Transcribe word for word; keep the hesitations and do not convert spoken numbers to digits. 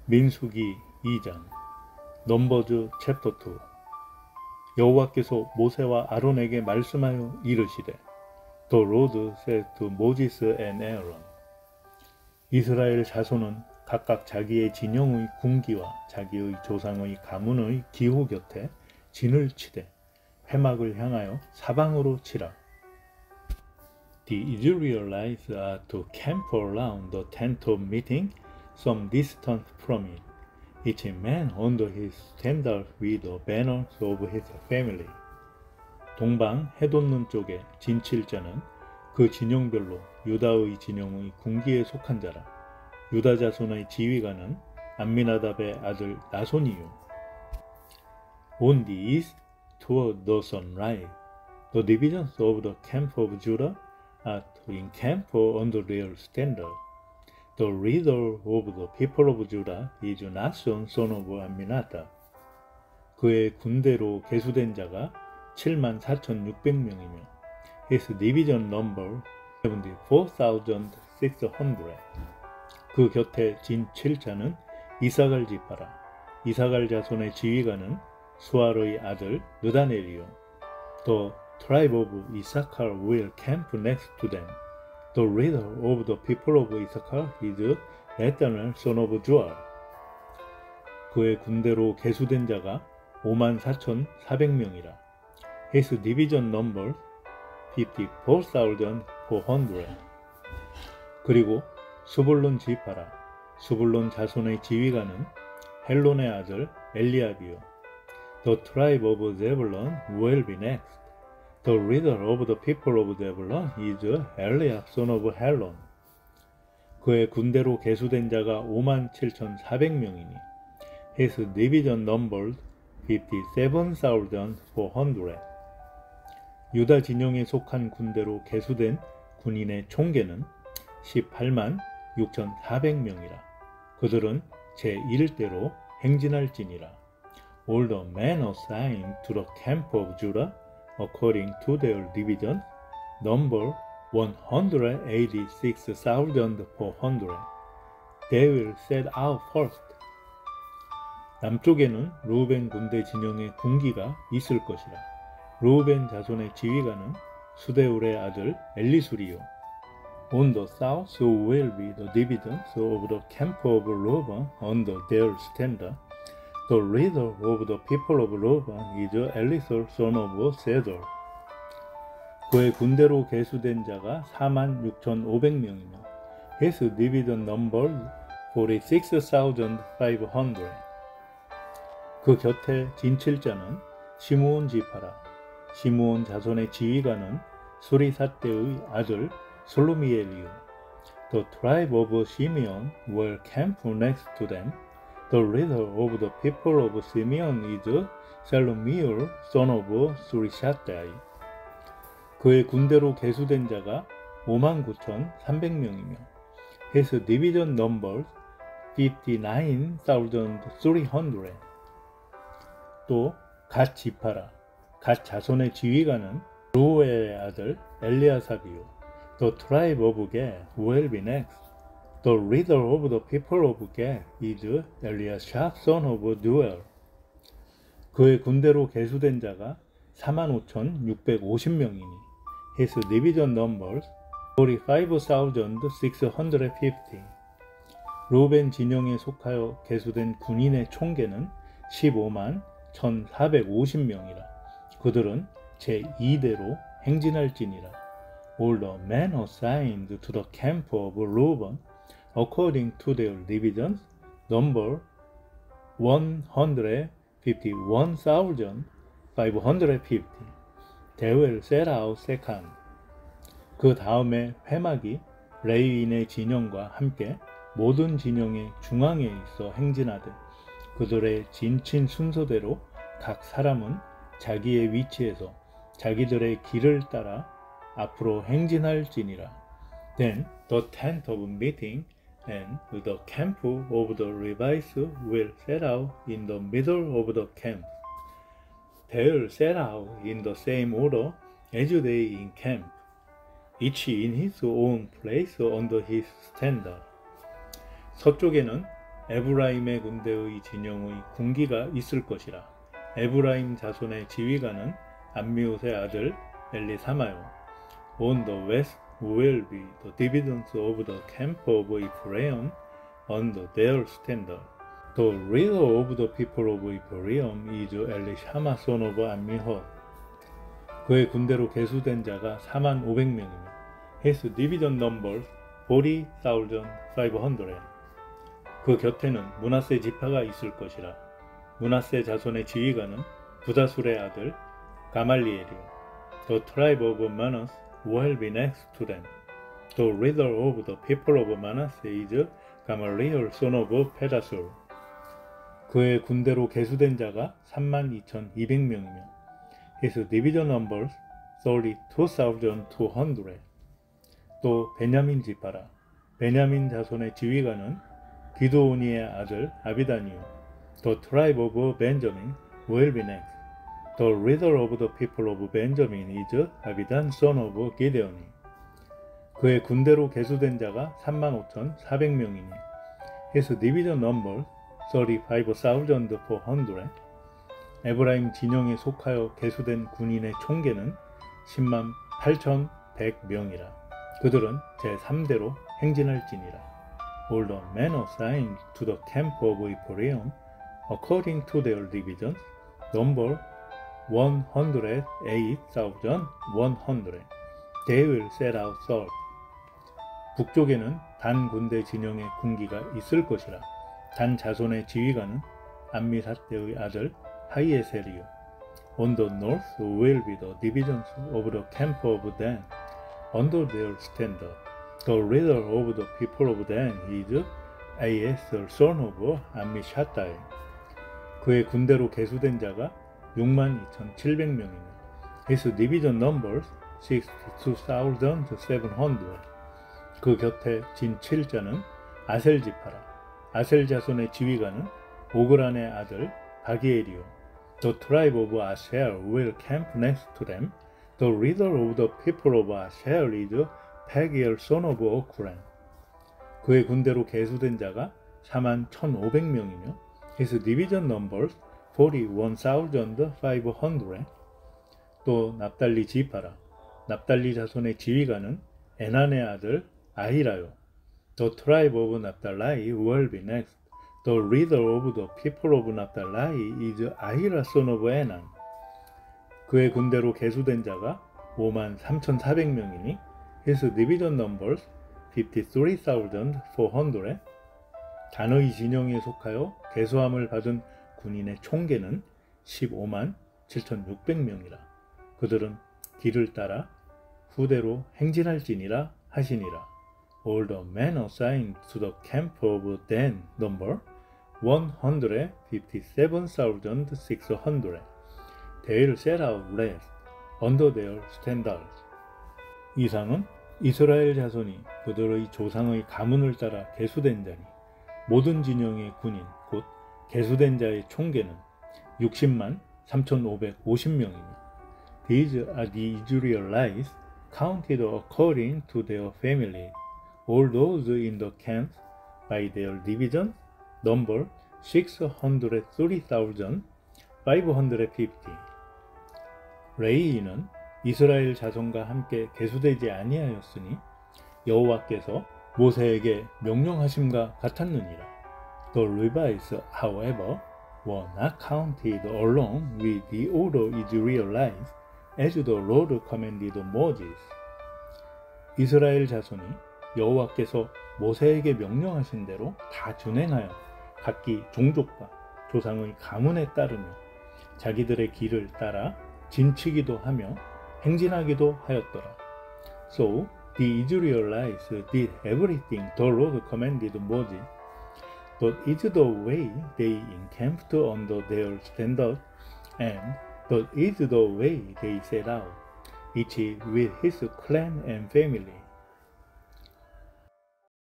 민수기 이 장 넘버즈 챕터 이. 여호와께서 모세와 아론에게 말씀하여 이르시되 The Lord said to Moses and Aaron. 이스라엘 자손은 각각 자기의 진영의 군기와 자기의 조상의 가문의 기호 곁에 진을 치되 회막을 향하여 사방으로 치라. The Israelites are to camp around the tent of meeting, some distance from it, each man under his standard with the banners of his family. 동방 해돋는 쪽에 진칠 자는 그 진영별로 유다의 진영의 군기에 속한 자라. 유다 자손의 지휘관은 암미나답의 아들 나손이요. On the east, toward the sunrise, the divisions of the camp of Judah are to encamp under their standard. The leader of the people of Judah is Nason, son of Amminadab. 그의 군대로 계수된 자가 칠만 사천육백 명이며 His division number seventy-four thousand six hundred. 그 곁에 진 칠자는 이사갈 지파라. 이사갈 자손의 지휘관은 수알의 아들 느다넬이요. The tribe of Issachar will camp next to them. The leader of the people of Issachar is Nathanael, son of Juel. 그의 군대로 계수된 자가 오만 사천사백 명이라. His division number fifty-four thousand four hundred. 그리고 스불론 지파라. 스불론 자손의 지휘관은 헬론의 아들 엘리압이요. The tribe of Zebulun will be next. The leader of the people of Zebulun is Eliab, son of Helon. 그의 군대로 계수된 자가 오만 칠천사백 명이니 His division numbered fifty-seven thousand four hundred. 유다 진영에 속한 군대로 계수된 군인의 총계는 십팔만 육천사백 명이라. 그들은 제일 대로 행진할지니라. All the men assigned to the camp of Judah according to their division number one hundred eighty-six thousand four hundred. They will set out first. 남쪽에는 르우벤 군대 진영의 군기가 있을 것이라. 르우벤 자손의 지휘관은 수데울의 아들 엘리술이요. On the south will be the divisions of the camp of Reuben under their standard. The leader of the people of Reuben is Elisur, son of Sedor. 그의 군대로 계수된 자가 사만 육천오백 명이며 His division numbered forty-six thousand five hundred. 그 곁에 진칠 자는 시므온 지파라. 시므온 자손의 지휘관은 수리사대의 아들 솔로미엘이요. The tribe of Simeon will camp next to them. The leader of the people of Simeon is Shelumiel, son of Surishadai. 그의 군대로 계수된 자가 오만 구천삼백 명이며 His division numbers fifty-nine thousand three hundred. 또 갓 지파라. 갓 자손의 지휘관은 루엘의 아들 엘리아삽이요. The tribe of Gad will be next. The leader of the people of Gad is Eliashab, son of Duel. 그의 군대로 계수된 자가 사만 오천육백오십 명이니 His division numbers forty-five thousand six hundred fifty. 루벤 진영에 속하여 계수된 군인의 총계는 십오만 천사백오십 명이라. 그들은 제이 대로 행진할지니라. All the men assigned to the camp of Reuben according to their divisions number one hundred fifty-one thousand five hundred fifty. They will set out second. 그 다음에 회막이 레위인의 진영과 함께 모든 진영의 중앙에 있어 행진하되 그들의 진친 순서대로 각 사람은 자기의 위치에서 자기들의 길을 따라 앞으로 행진할지니라. Then the tent of meeting and the camp of the Levites will set out in the middle of the camp. They will set out in the same order as they encamp, each in his own place under his standard. 서쪽에는 에브라임의 군대의 진영의 군기가 있을 것이라. 에브라임 자손의 지휘관은 암미옷의 아들 엘리사마요. On the west will be the divisions of the camp of Ephraim under their standard. The leader of the people of Ephraim is 엘리샤마 son of 암미헛. 그의 군대로 계수된 자가 사만 오백 명이며 His division numbers forty thousand five hundred. 그 곁에는 므낫세 지파가 있을 것이라. 므낫세 자손의 지휘관은 부다술의 아들 가말리엘이요. The tribe of Manasseh will be next to them. The leader of the people of Manasseh is Gamaliel son of Pedasur. 그의 군대로 계수된 자가 삼만 이천이백 명이며 His division numbers thirty-two thousand two hundred. 또 베냐민 지파라. 베냐민 자손의 지휘관은 기드오니의 아들 아비단이요. The tribe of Benjamin will be next. The leader of the people of Benjamin is 아비단 son of Gideon. 그의 군대로 계수된 자가 삼만 오천사백 명이니 His division numbers thirty-five thousand four hundred. 에브라임 진영에 속하여 계수된 군인의 총계는 십만 팔천백 명이라. 그들은 제삼 대로 행진할지니라. All the men assigned to the camp of Ephraim, according to their divisions, number one hundred eight thousand one hundred. They will set out south. 북쪽에는 단 군대 진영의 군기가 있을 것이라. 단 자손의 지휘관은 암미사대의 아들 하이에셀이요. On the north will be the divisions of the camp of Dan, under their standard. The leader of the people of Dan is 아이에셀 son of 암미샤다이. 그의 군대로 계수된 자가 육만 이천칠백 명이며 His division numbers sixty-two thousand seven hundred. 그 곁에 진 칠 자는 아셀 지파라. 아셀 자손의 지휘관은 오그란의 아들 바기엘이요. The tribe of Asher will camp next to them. The leader of the people of Asher is Pagiel son of Okran. 그의 군대로 계수된 자가 사만 천오백 명이며 His division numbers forty-one thousand five hundred. 또 납달리 지파라. 납달리 자손의 지휘관은 에난의 아들 아히라요. The tribe of Naphtali will be next. The leader of the people of Naphtali is 아히라 son of 에난. 그의 군대로 계수된 자가 오만 삼천사백 명이니 His division numbers fifty-three thousand four hundred. 단의 진영에 속하여 계수함을 받은 군인의 총계는 십오만 칠천육백 명이라. 그들은 길을 따라 후대로 행진할지니라 하시니라. All the men assigned to the camp of Dan number one hundred fifty-seven thousand six hundred. They'll set out rest under their standards. 이상은 이스라엘 자손이 그들의 조상의 가문을 따라 계수된 자니 모든 진영의 군인 곧 계수된 자의 총계는 육십만 삼천오백오십 명이며 These are the Israelites counted according to their families. All those in the camps by their division number six hundred thirty thousand five hundred fifty. 레위인은 이스라엘 자손과 함께 계수되지 아니하였으니 여호와께서 모세에게 명령하심과 같았느니라. The Levites, however, were not counted along with the other Israelites as the Lord commanded Moses. 이스라엘 자손이 여호와께서 모세에게 명령하신 대로 다 준행하여 각기 종족과 조상의 가문에 따르며 자기들의 길을 따라 진치기도 하며 행진하기도 하였더라. So the Israelites did everything the Lord commanded Moses. That is the way they encamped under their standard, and that is the way they set out, each with his clan and family.